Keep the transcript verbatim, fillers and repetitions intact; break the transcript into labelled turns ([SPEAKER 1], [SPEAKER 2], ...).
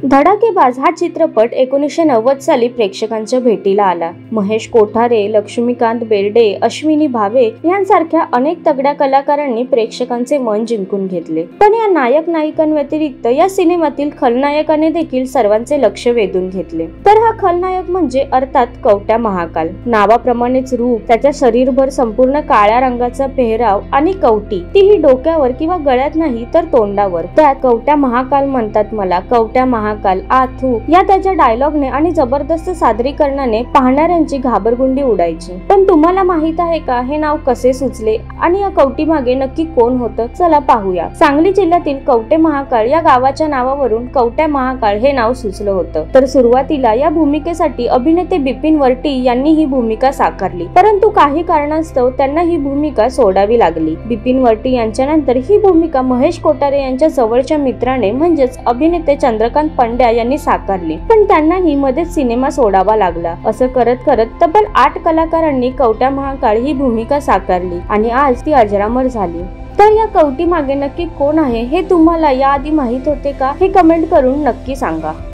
[SPEAKER 1] धडाकेबाज हा चित्रपट एकोणीसशे नव्वद साली प्रेक्षकांच्या भेटीला आला। महेश कोठारे, लक्ष्मीकांत बेर्डे, अश्विनी भावे यांसारख्या अनेक तगड्या कलाकारांनी प्रेक्षकांचे मन जिंकून घेतले। पण या नायक नायिकांव्यतिरिक्त या सिनेमातील खलनायकाने देखील सर्वांचे लक्ष वेधून घेतले। तर हा खलनायक म्हणजे अर्थात कवट्या महाकाल। नावाप्रमाणेच रूप, त्याच्या शरीरभर संपूर्ण काळ्या रंगाचा पेहराव आणि कवटी, तीही डोक्यावर किंवा गळ्यात नाही तर तोंडावर। त्यात कवट्या महाकाल म्हणतात मला, कवट्या महाकाल आथू या त्याच्या डायलॉगने आणि जबरदस्त सादरीकरणाने पाहणाऱ्यांची घाबरगुंडी उडायची। पण तुम्हाला माहित आहे का हे नाव कसे सुचले आणि या कवटी मागे नक्की कोण होतं? चला पाहूया। सांगली जिल्ह्यातील कवटे महाकाळ या गावाच्या नावावरून कवट्या महाकाळ हे नाव सुचलं होतं। तर सुरुवातीला या भूमिकेसाठी अभिनेते बिपिन वर्टी यांनी ही भूमिका साकारली, परंतु काही कारणास्तव त्यांना ही भूमिका सोडावी लागली। बिपिन वर्टी यांच्यानंतर ही भूमिका महेश कोठारे यांच्या जवळच्या मित्राने म्हणजेच अभिनेते चंद्रकांत पंड्या यांनी साकारली, पण त्यांनाही मध्येच सिनेमा सोडावा लागला। असं करत करत तब्बल आठ कलाकारांनी कवट्या महाकाळ ही भूमिका साकारली आणि आज ती अजरामर झाली। तर या कवटी मागे नक्की कोण आहे हे तुम्हाला याआधी माहित होते का? हे कमेंट करून नक्की सांगा।